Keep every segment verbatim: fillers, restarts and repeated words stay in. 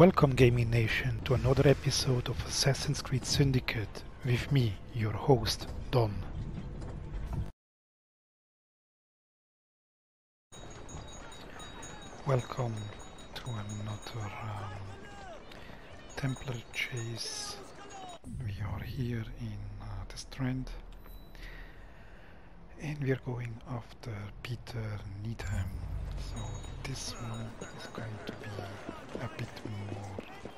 Welcome Gaming Nation to another episode of Assassin's Creed Syndicate with me, your host, Don. Welcome to another um, Templar chase. We are here in uh, the Strand and we are going after Peter Needham. So this one is going to be a bit more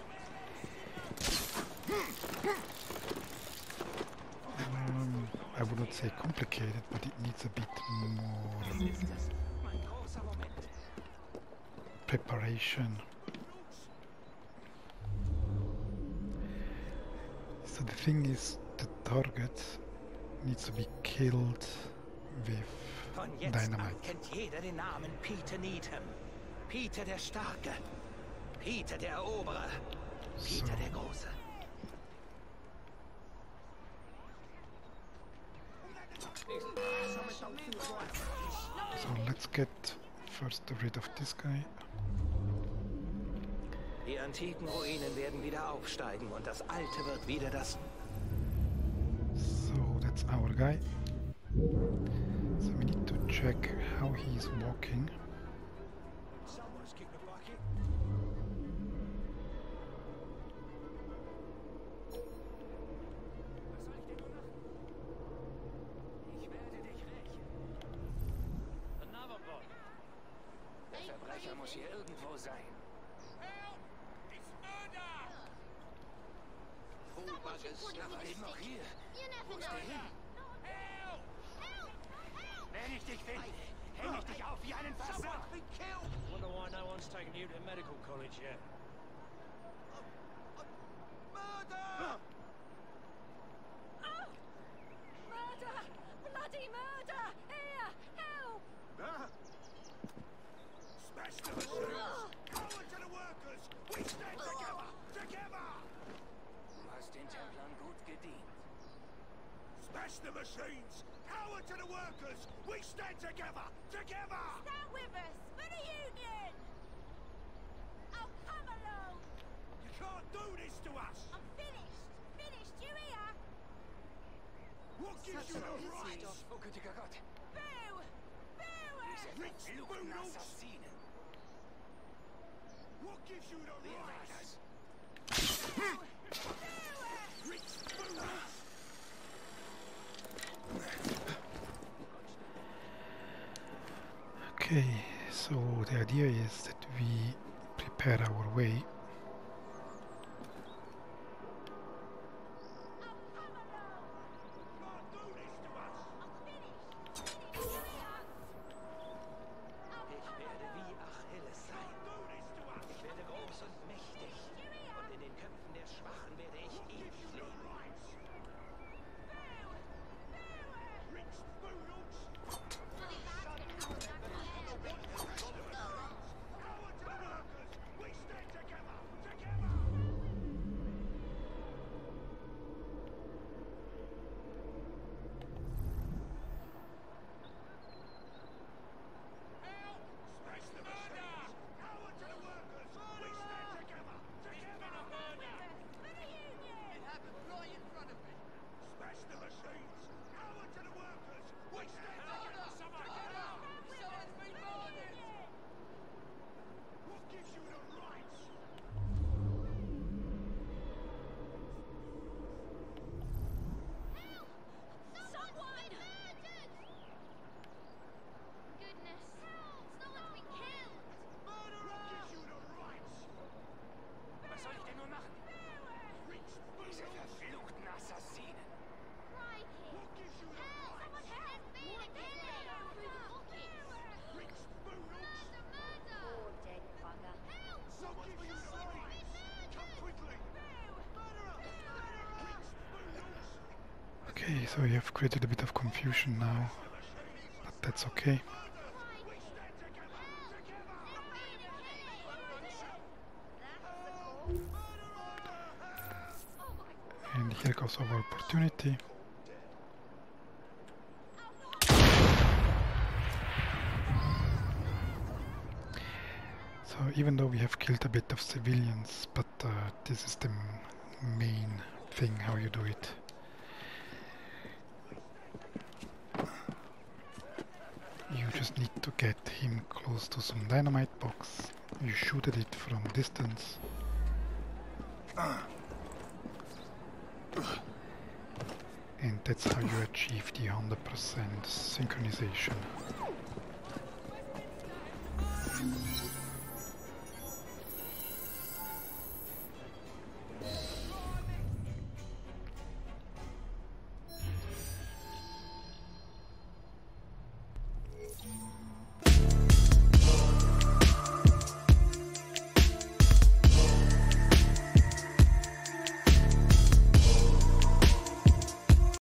um, I would not say complicated, but it needs a bit more preparation. So the thing is, the target needs to be killed with dynamite. Kennt jeder den Namen Peter Needham. Peter der Starke. Peter der Eroberer. Peter So. der Große. So let's get first rid of this guy. Die antiken Ruinen werden wieder aufsteigen und das Alte wird wieder das... So that's our guy. So we need to check how he's walking. Der Verbrecher muss hier irgendwo sein. Aber eben noch hier. Wo ist der hin? Wenn ich dich finde, häng ich dich auf wie einen Versager. Wonder why no one's taken you to medical college yet. Murder! Oh! Murder! Bloody murder! Here! Help! Smash the machines! Power to the workers! We stand together! Together! Du hast den Templern gut gedient. Smash the machines! Power to the workers! We stand together! Together! Stand with us for the Union! Oh, come along! You can't do this to us! I'm finished! Finished, you hear? What gives you the right? Oh, gütiger Gott! Boo! Boo! Diese verfluchten Assassinen! What gives you the right? Okay, so the idea is that we prepare our way. Ich werde wie Achilles sein. Ich werde groß und mächtig. Und in den Köpfen der Schwachen werde ich ewig leben. Was soll ich denn nur machen? Diese verfluchten Assassinen! Okay, so you have created a bit of confusion now, but that's okay. And here goes our opportunity. So even though we have killed a bit of civilians, but uh, this is the m main thing how you do it. You just need to get him close to some dynamite box. You shoot at it from distance. And that's how you achieve the one hundred percent synchronization.